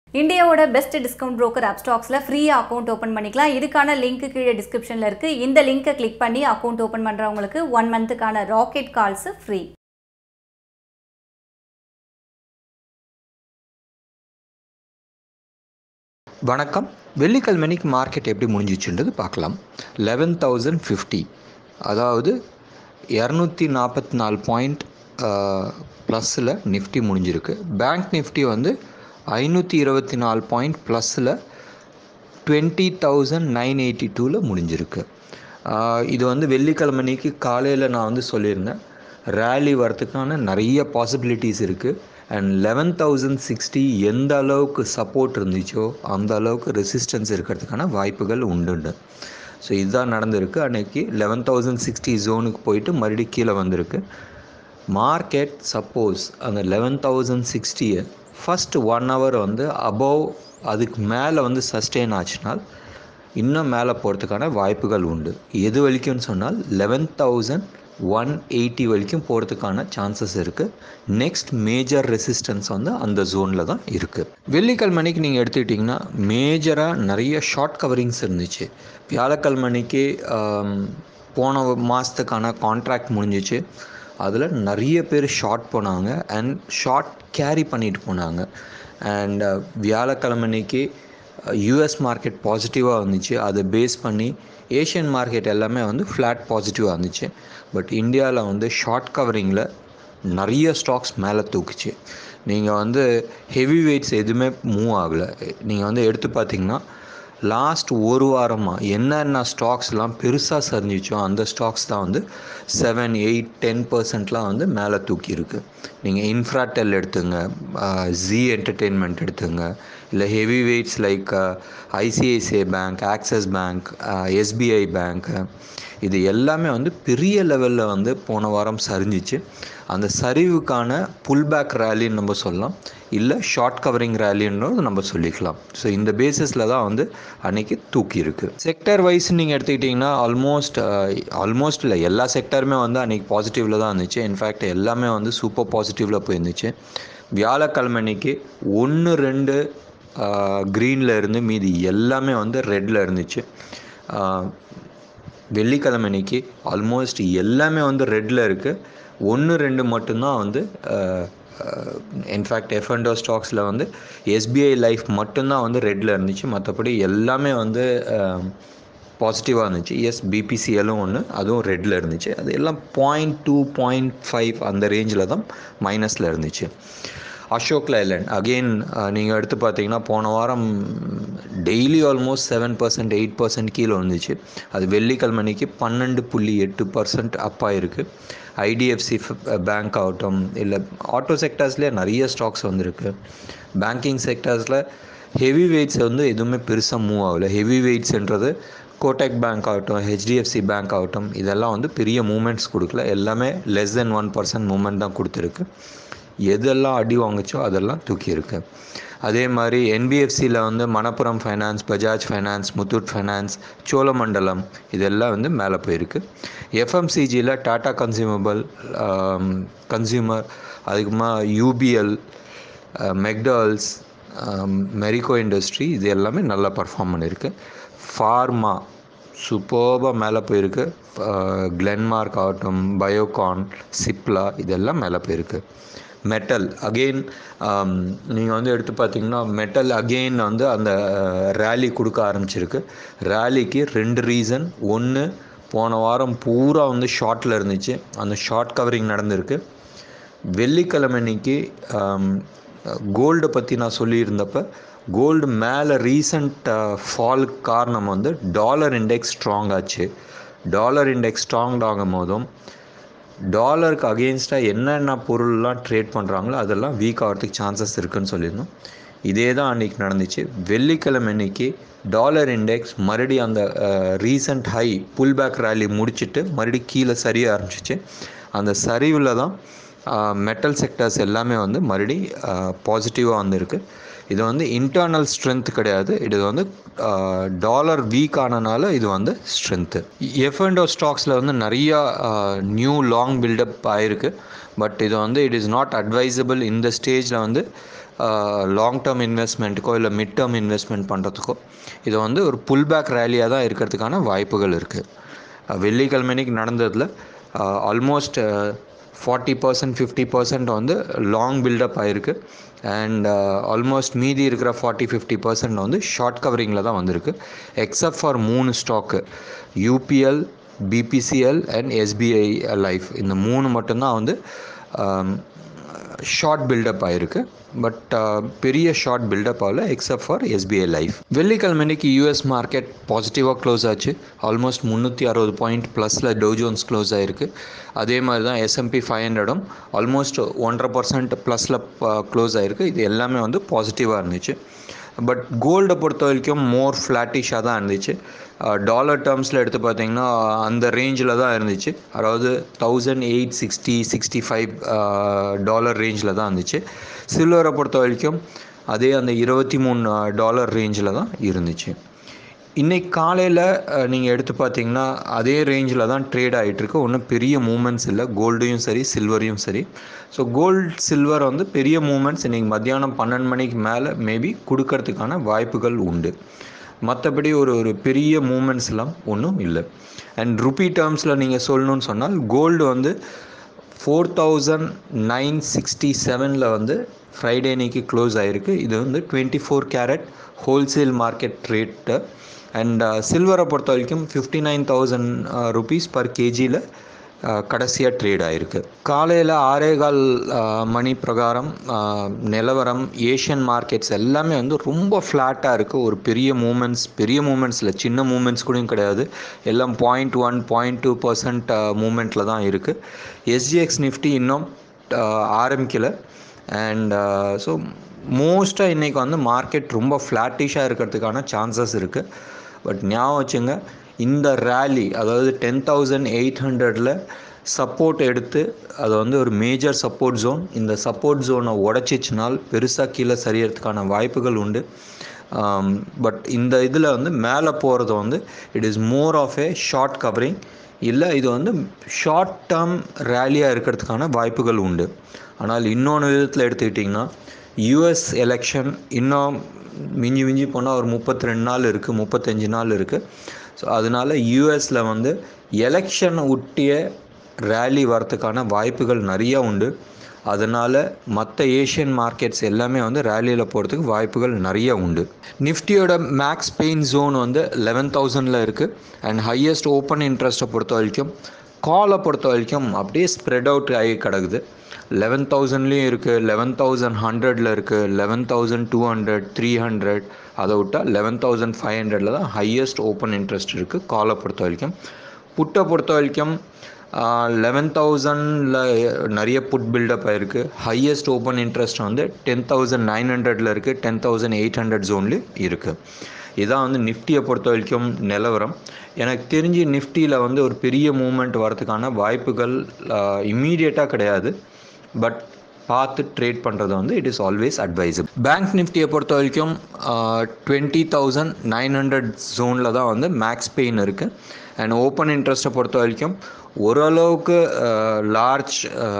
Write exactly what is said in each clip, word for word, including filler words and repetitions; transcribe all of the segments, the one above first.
இந்தியாவோட best discount broker Upstoxல ஃப்ரீயா account open பண்ணிக்கலாம். இதுக்கான லிங்க் கீழே டிஸ்கிரிப்ஷன்ல இருக்கு. இந்த லிங்கை கிளிக் பண்ணி அக்கவுண்ட் ஓபன் பண்றவங்களுக்கு ஒன் மந்த்துக்கான ராக்கெட் கால்ஸ் ஃப்ரீ. வணக்கம். வெள்ளிக்கிழமைக்கு மார்க்கெட் எப்படி முடிஞ்சிச்சுன்றது பார்க்கலாம். லெவன் தௌசண்ட் ஃபிஃப்டி அதாவது இரநூத்தி நாற்பத்தி நாலு பாயிண்ட் ப்ளஸில் நிஃப்டி முடிஞ்சிருக்கு. பேங்க் நிஃப்டி வந்து ஐநூற்றி இருபத்தி நாலு பாயிண்ட் ப்ளஸில் டுவெண்ட்டி தௌசண்ட் நைன் எயிட்டி டூவில் முடிஞ்சிருக்கு. இது வந்து வெள்ளிக்கிழமைக்கு காலையில் நான் வந்து சொல்லியிருந்தேன், ரேலி வரத்துக்கான நிறைய பாசிபிலிட்டிஸ் இருக்குது. அண்ட் லெவன் தௌசண்ட் சிக்ஸ்டி எந்த அளவுக்கு சப்போர்ட் இருந்துச்சோ அந்த அளவுக்கு ரெசிஸ்டன்ஸ் இருக்கிறதுக்கான வாய்ப்புகள் உண்டு. ஸோ இதுதான் நடந்திருக்கு. அன்றைக்கி லெவன் தௌசண்ட் சிக்ஸ்டி ஜோனுக்கு போயிட்டு மறுபடியும் கீழே வந்திருக்கு. மார்க்கெட் சப்போஸ் அந்த லெவன் தௌசண்ட் சிக்ஸ்டியை ஃபஸ்ட் ஒன் ஹவர் வந்து அபவ் அதுக்கு மேலே வந்து சஸ்டெயின் ஆச்சுனால் இன்னும் மேலே போகிறதுக்கான வாய்ப்புகள் உண்டு. எது வரைக்கும்னு சொன்னால் லெவன் தௌசண்ட் ஒன் எயிட்டி வரைக்கும் போகிறதுக்கான சான்சஸ் இருக்குது. நெக்ஸ்ட் மேஜர் ரெசிஸ்டன்ஸ் வந்து அந்த ஜோனில் தான் இருக்குது. வெள்ளிக்கிழமைக்கு நீங்கள் எடுத்துக்கிட்டிங்கன்னா மேஜராக நிறைய ஷார்ட் கவரிங்ஸ் இருந்துச்சு. வியாழக்கிழமைக்கு போன மாதத்துக்கான கான்ட்ராக்ட் முடிஞ்சிச்சு. அதில் நிறைய பேர் ஷார்ட் போனாங்க அண்ட் ஷார்ட் கேரி பண்ணிட்டு போனாங்க. அண்ட் வியாழக்கிழமைக்கு யூஎஸ் மார்க்கெட் பாசிட்டிவாக இருந்துச்சு. அதை பேஸ் பண்ணி ஏஷியன் மார்க்கெட் எல்லாமே வந்து ஃப்ளாட் பாசிட்டிவாக இருந்துச்சு. பட் இந்தியாவில் வந்து ஷார்ட் கவரிங்கில் நிறைய ஸ்டாக்ஸ் மேலே தூக்குச்சு. நீங்கள் வந்து ஹெவி வெயிட்ஸ் எதுவுமே மூவ் ஆகலை. நீங்கள் வந்து எடுத்து பார்த்தீங்கன்னா லாஸ்ட் ஒரு வாரமாக என்னென்ன ஸ்டாக்ஸ்லாம் பெருசாக சரிஞ்சிச்சோ அந்த ஸ்டாக்ஸ் தான் வந்து செவன் எயிட் டென் பர்சன்ட்லாம் வந்து மேலே தூக்கியிருக்கு. நீங்கள் இன்ஃப்ராடெல் எடுத்துங்க, ஜி என்டர்டெயின்மெண்ட் எடுத்துங்க, இல்லை heavy weights like ICICI bank, Axis bank, SBI bank, இது எல்லாமே வந்து பெரிய லெவலில் வந்து போன வாரம் சரிஞ்சிச்சு. அந்த சரிவுக்கான புல்பேக் ரேலின்னு நம்ம சொல்லலாம், இல்லை ஷார்ட் கவரிங் ரேலின்னு நம்ம சொல்லிக்கலாம். ஸோ இந்த பேசிஸில் தான் வந்து அன்றைக்கி தூக்கியிருக்கு. செக்டர் வைஸ் நீங்கள் எடுத்துக்கிட்டிங்கன்னா ஆல்மோஸ்ட் ஆல்மோஸ்ட் இல்லை எல்லா செக்டருமே வந்து அன்றைக்கி பாசிட்டிவில் தான் இருந்துச்சு. இன்ஃபேக்ட் எல்லாமே வந்து சூப்பர் பாசிட்டிவில் போயிருந்துச்சு. வியாழக்கிழமை அன்றைக்கி ஒன்று ரெண்டு க்ரீனில் இருந்து மீதி எல்லாமே வந்து ரெட்டில் இருந்துச்சு. வெள்ளிக்கிழமை அன்றைக்கி ஆல்மோஸ்ட் எல்லாமே வந்து ரெட்டில் இருக்குது. ஒன்று ரெண்டு மட்டும்தான் வந்து இன்ஃபேக்ட் எஃப் அண்ட் ஓ ஸ்டாக்ஸில் வந்து எஸ்பிஐ லைஃப் மட்டும்தான் வந்து ரெட்டில் இருந்துச்சு. மற்றபடி எல்லாமே வந்து பாசிட்டிவாக இருந்துச்சு. எஸ் பிபிசிஎல்லும் ஒன்று, அதுவும் ரெட்டில் இருந்துச்சு. அது எல்லாம் பாயிண்ட் டூ பாயிண்ட் ஃபைவ் அந்த ரேஞ்சில் தான் மைனஸில் இருந்துச்சு. அசோக் லைலண்ட் அகெயின் நீங்கள் எடுத்து பார்த்தீங்கன்னா போன வாரம் daily almost seven percent eight percent கீழே வந்துச்சு. அது வெள்ளிக்கிழமைக்கு பன்னெண்டு புள்ளி எட்டு பர்சன்ட் அப்பாக இருக்குது. ஐடிஎஃப்சி பேங்க் ஆகட்டும், இல்லை ஆட்டோ செக்டர்ஸ்லேயே நிறைய ஸ்டாக்ஸ் வந்திருக்கு. பேங்கிங் செக்டர்ஸில் ஹெவி வெயிட்ஸ் வந்து எதுவுமே பெருசாக மூவ் ஆகலை. ஹெவி வெயிட்ஸ்ன்றது கோடெக் பேங்க் ஆகட்டும், ஹெச்டிஎஃப்சி பேங்க் ஆகட்டும், இதெல்லாம் வந்து பெரிய மூமெண்ட்ஸ் கொடுக்கல. எல்லாமே less than one percent moment தான் கொடுத்துருக்கு. எதெல்லாம் அடி வாங்குச்சோ அதெல்லாம் தூக்கியிருக்கு. அதே மாதிரி என்பிஎஃப்சியில் வந்து Manappuram finance, Bajaj finance, Muthoot finance, Cholamandalam இதெல்லாம் வந்து மேலே போயிருக்கு. எஃப்எம்சிஜியில் டாடா கன்சியூமபிள் கன்சியூமர், அதுக்குமா யூபிஎல், மெக்டால்ஸ், மெரிகோ இண்டஸ்ட்ரி இது எல்லாமே நல்லா பர்ஃபார்ம் பண்ணியிருக்கு. ஃபார்மா சூப்பர்பாக மேலே போயிருக்கு. கிளென்மார்க் ஆகட்டும், பயோகான், சிப்லா இதெல்லாம் மேலே போயிருக்கு. மெட்டல் அகெயின் நீங்கள் வந்து எடுத்து பார்த்தீங்கன்னா மெட்டல் அகெயின் வந்து அந்த ரேலி கொடுக்க ஆரம்பிச்சிருக்கு. ரேலிக்கு ரெண்டு ரீசன். ஒன்று, போன வாரம் பூரா வந்து ஷார்ட்டில் இருந்துச்சு, அந்த ஷார்ட் கவரிங் நடந்திருக்கு. வெள்ளிக்கிழமைக்கு கோல்டை பற்றி நான் சொல்லியிருந்தப்போ கோல்டு மேலே ரீசண்ட் ஃபால் காரணம் வந்து டாலர் இண்டெக்ஸ் ஸ்ட்ராங் ஆச்சு. டாலர் இண்டெக்ஸ் ஸ்ட்ராங் ஆகும் போதும் டாலருக்கு அகெயின்ஸ்டாக என்னென்ன பொருள்லாம் ட்ரேட் பண்ணுறாங்களோ அதெல்லாம் வீக் ஆகிறதுக்கு சான்சஸ் இருக்குதுன்னு சொல்லியிருந்தோம். இதே தான் அன்றைக்கி நடந்துச்சு. வெள்ளிக்கிழமை அன்றைக்கி டாலர் இண்டெக்ஸ் மறுபடியும் அந்த ரீசண்ட் ஹை புல்பேக் ரேலி முடிச்சுட்டு மறுபடியும் கீழே சரிய ஆரம்பிச்சிச்சு. அந்த சரிவில் தான் மெட்டல் செக்டர்ஸ் எல்லாமே வந்து மறுபடி பாசிட்டிவாக வந்திருக்கு. இது வந்து இன்டர்னல் ஸ்ட்ரென்த் கிடையாது, இது வந்து டாலர் வீக் ஆனனால இது வந்து ஸ்ட்ரென்த்து. எஃப் அண்ட் ஓ ஸ்டாக்ஸில் வந்து நிறையா நியூ லாங் பில்டப் ஆகிருக்கு. பட் இது வந்து இட் இஸ் நாட் அட்வைசபிள் இந்த ஸ்டேஜில் வந்து லாங் டேர்ம் இன்வெஸ்ட்மெண்ட்டுக்கோ இல்லை மிட் டேர்ம் இன்வெஸ்ட்மெண்ட் பண்ணுறதுக்கோ. இது வந்து ஒரு புல் பேக் ரேலியாக தான் இருக்கிறதுக்கான வாய்ப்புகள் இருக்குது. வெள்ளிக்கிழமைக்கு நடந்ததில் almost forty percent fifty percent வந்து லாங் பில்டப் ஆகிருக்கு. அண்ட் ஆல்மோஸ்ட் மீதி இருக்கிற ஃபார்ட்டி ஃபிஃப்டி பர்சன்ட் வந்து ஷார்ட் கவரிங்கில் தான் வந்திருக்கு. எக்ஸப்ட் ஃபார் மூணு ஸ்டாக்கு, UPL, BPCL and SBI life, இந்த மூணு மட்டும்தான் வந்து ஷார்ட் பில்டப் ஆகிருக்கு. பட் பெரிய ஷார்ட் பில்டப் ஆகல எக்ஸப்ட் ஃபார் எஸ்பிஐ லைஃப். வெள்ளிக்கிழமைக்கு யூஎஸ் மார்க்கெட் பாசிட்டிவாக க்ளோஸ் ஆச்சு. ஆல்மோஸ்ட் முந்நூற்றி அறுபது பாயிண்ட் ப்ளஸில் டோ ஜோன்ஸ் க்ளோஸ் ஆகிருக்கு. அதே மாதிரி தான் எஸ்எம்பி ஃபைவ் ஹண்ட்ரடும் ஆல்மோஸ்ட் ஒன்றரை பர்சன்ட் ப்ளஸில் க்ளோஸ் ஆகிருக்கு. இது எல்லாமே வந்து பாசிட்டிவாக இருந்துச்சு. பட் கோல்டை பொறுத்த வரைக்கும் மோர் ஃப்ளாட்டிஷாக தான் இருந்துச்சு. டாலர் டேர்ம்ஸில் எடுத்து பார்த்திங்கன்னா அந்த ரேஞ்சில் தான் இருந்துச்சு. அதாவது thousand eight sixty sixty five dollar ரேஞ்சில் தான் இருந்துச்சு. சில்வரை பொறுத்த வரைக்கும் அதே அந்த இருபத்தி மூணு டாலர் ரேஞ்சில் தான் இருந்துச்சு. இன்றைக்கி காலையில் நீங்கள் எடுத்து பார்த்தீங்கன்னா அதே ரேஞ்சில் தான் ட்ரேட் ஆகிட்டுருக்கு. ஒன்றும் பெரிய மூமெண்ட்ஸ் இல்லை, கோல்டையும் சரி சில்வரையும் சரி. ஸோ கோல்டு சில்வர் வந்து பெரிய மூமெண்ட்ஸ் இன்றைக்கி மத்தியானம் பன்னெண்டு மணிக்கு மேலே மேபி கொடுக்கறதுக்கான வாய்ப்புகள் உண்டு. மற்றபடி ஒரு ஒரு பெரிய மூமெண்ட்ஸ்லாம் ஒன்றும் இல்லை. அண்ட் ருப்பி டேர்ம்ஸில் நீங்கள் சொல்லணும்னு சொன்னால் கோல்டு வந்து ஃபோர் தௌசண்ட் நைன் சிக்ஸ்டி செவனில் வந்து ஃப்ரைடே அன்னைக்கு க்ளோஸ் ஆகிருக்கு. இது வந்து twenty four carat wholesale market rate. And சில்வரை பொறுத்த வரைக்கும் fifty nine thousand rupees per கேஜியில் கடைசியாக ட்ரேட் ஆகிருக்கு. காலையில் ஆறேகால் மணி பிரகாரம் நிலவரம் ஏஷியன் மார்க்கெட்ஸ் எல்லாமே வந்து ரொம்ப ஃப்ளாட்டாக இருக்குது. ஒரு பெரிய மூமெண்ட்ஸ் பெரிய மூமெண்ட்ஸில் சின்ன மூமெண்ட்ஸ் கூட கிடையாது. எல்லாம் point one point two percent மூமெண்ட்டில் தான் இருக்குது. எஸ்ஜிஎக்ஸ் நிஃப்டி இன்னும் ஆரம்பிக்கலை. அண்ட் ஸோ மோஸ்ட்டாக இன்றைக்கி வந்து மார்க்கெட் ரொம்ப ஃப்ளாட்டிஷாக இருக்கிறதுக்கான சான்சஸ் இருக்குது. பட் ஞாபகம் வச்சுங்க, இந்த ரேலி அதாவது டென் தௌசண்ட் எயிட் ஹண்ட்ரடில் சப்போர்ட் எடுத்து அது வந்து ஒரு மேஜர் சப்போர்ட் ஜோன். இந்த சப்போர்ட் ஜோனை உடச்சிச்சினால் பெருசாக கீழே சரியறதுக்கான வாய்ப்புகள் உண்டு. பட் இந்த இதில் வந்து மேலே போகிறது வந்து it is more of a short covering, இல்லை இது வந்து ஷார்ட் டேர்ம் ரேலியாக இருக்கிறதுக்கான வாய்ப்புகள் உண்டு. ஆனால் இன்னொன்று விதத்தில் எடுத்துக்கிட்டிங்கன்னா யூஎஸ் எலெக்ஷன் இன்னும் மிஞ்சி மிஞ்சி போனால் ஒரு முப்பத்தி ரெண்டு நாள் இருக்குது, முப்பத்தஞ்சு நாள் இருக்குது. ஸோ அதனால் யூஎஸில் வந்து எலெக்ஷன் ஒட்டிய ரேலி வரத்துக்கான வாய்ப்புகள் நிறையா உண்டு. அதனால் மற்ற ஏஷியன் மார்க்கெட்ஸ் எல்லாமே வந்து ரேலியில் போகிறதுக்கு வாய்ப்புகள் நிறைய உண்டு. நிஃப்டியோட மேக்ஸ் பெயின் ஜோன் வந்து லெவன் தௌசண்டில் இருக்குது. அண்ட் ஹையஸ்ட் ஓப்பன் இன்ட்ரெஸ்ட்டை பொறுத்த வரைக்கும் காலை பொறுத்த வரைக்கும் அப்படியே ஸ்ப்ரெட் அவுட் ஆகி கிடக்குது. லெவன் தௌசண்ட்லேயும் இருக்குது, லெவன் தௌசண்ட் ஹண்ட்ரடில் இருக்குது, eleven thousand two hundred three hundred அதை விட்டால் லெவன் தௌசண்ட் ஃபைவ் ஹண்ட்ரடில் தான் ஹையஸ்ட் ஓப்பன் இன்ட்ரெஸ்ட் இருக்குது காலை பொறுத்த வரைக்கும். புட்டை பொறுத்த வரைக்கும் லெவன் தௌசண்டில் நிறைய புட் பில்டப் ஆகிருக்கு. ஹையஸ்ட் ஓப்பன் இன்ட்ரெஸ்ட் வந்து டென் தௌசண்ட் நைன் ஹண்ட்ரடில் இருக்குது, டென் தௌசண்ட் எயிட் ஹண்ட்ரட் ஜோன்லேயும் இருக்குது. இதான் வந்து நிஃப்டியை பொறுத்த வரைக்கும் நிலவரம். எனக்கு தெரிஞ்சு நிஃப்டியில் வந்து ஒரு பெரிய மூமெண்ட் வரதுக்கான வாய்ப்புகள் இம்மீடியட்டாக கிடையாது. பட் பார்த்து ட்ரேட் பண்ணுறது வந்து it is always advisable. Bank நிஃப்டியை பொறுத்த வரைக்கும் டுவெண்ட்டி தௌசண்ட் நைன் ஹண்ட்ரட் ஜோனில் தான் வந்து மேக்ஸ் பெயின் இருக்குது. அண்ட் ஓப்பன் இன்ட்ரெஸ்ட்டை பொறுத்த வரைக்கும் ஓரளவுக்கு லார்ஜ்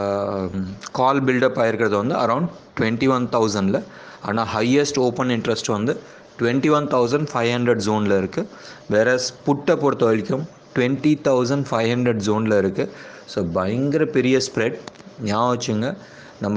கால் பில்டப் ஆகிருக்கிறது வந்து அரௌண்ட் டுவெண்ட்டி ஒன் தௌசண்டில். ஆனால் ஹையஸ்ட் ஓப்பன் இன்ட்ரெஸ்ட் வந்து twenty one thousand five hundred ஜோனில் இருக்குது. வேற புட்டை பொறுத்த வரைக்கும் டுவெண்ட்டி தௌசண்ட் ஃபைவ் ஹண்ட்ரட் ஜோனில் இருக்குது. ஸோ பயங்கர பெரிய ஸ்ப்ரெட். ஞாபகம் வச்சுங்க, நம்ம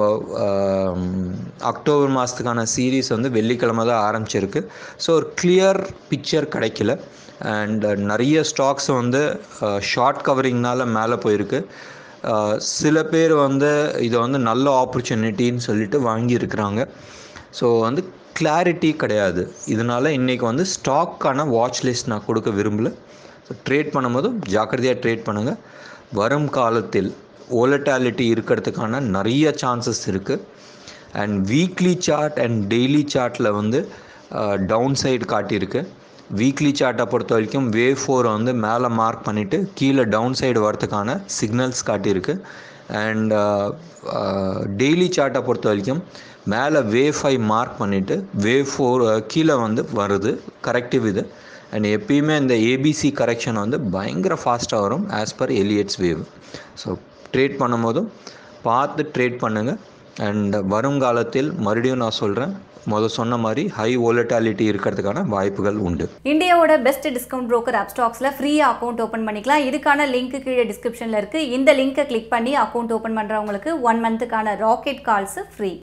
அக்டோபர் மாதத்துக்கான சீரீஸ் வந்து வெள்ளிக்கிழமை தான் ஆரம்பிச்சிருக்கு. ஸோ ஒரு கிளியர் பிக்சர் கிடைக்கல. அண்ட் நிறைய ஸ்டாக்ஸ் வந்து ஷார்ட் கவரிங்னால் மேலே போயிருக்கு. சில பேர் வந்து இதை வந்து நல்ல ஆப்பர்ச்சுனிட்டின்னு சொல்லிட்டு வாங்கியிருக்கிறாங்க. ஸோ வந்து கிளாரிட்டி கிடையாது. இதனால் இன்றைக்கி வந்து ஸ்டாக்கான வாட்ச் லிஸ்ட் நான் கொடுக்க விரும்பலை. ஸோ ட்ரேட் பண்ணும்போதும் ஜாக்கிரதையாக ட்ரேட் பண்ணுங்கள். வரும் காலத்தில் வோலட்டாலிட்டி இருக்கிறதுக்கான நிறைய சான்சஸ் இருக்குது. And weekly chart and daily சார்ட்டில் வந்து டவுன் சைடு காட்டியிருக்கு. வீக்லி சார்ட்டை பொறுத்த வரைக்கும் வேவ் ஃபோரை வந்து மேலே மார்க் பண்ணிவிட்டு கீழே டவுன் சைடு வரதுக்கான சிக்னல்ஸ் காட்டியிருக்கு. அண்ட் டெய்லி சார்ட்டை பொறுத்த வரைக்கும் மேலே வே ஃபைவ் மார்க் பண்ணிவிட்டு வே ஃபோர் கீழே வந்து வருது கரெக்டிவ் இது. அண்ட் எப்பயுமே இந்த ஏபிசி கரெக்ஷன் வந்து பயங்கர ஃபாஸ்ட்டாக வரும் as per Elliott's wave. So trade பண்ணும் போதும் பார்த்து ட்ரேட் பண்ணுங்கள். அண்ட் வருங்காலத்தில் மறுபடியும் நான் சொல்கிறேன், முதல் சொன்ன மாதிரி ஹை வோலட்டாலிட்டி இருக்கிறதுக்கான வாய்ப்புகள் உண்டு. இந்தியாவோட பெஸ்ட் டிஸ்கவுண்ட் broker Upstoxல ஃப்ரீயா அக்கௌண்ட் ஓப்பன் பண்ணிக்கலாம். இதுக்கான லிங்க் கீழே டிஸ்கிரிப்ஷன்ல இருக்கு. இந்த லிங்கை கிளிக் பண்ணி அக்கௌண்ட் ஓப்பன் பண்றவங்களுக்கு ஒன் மந்த்துக்கான ராக்கெட் கால்ஸ் ஃப்ரீ.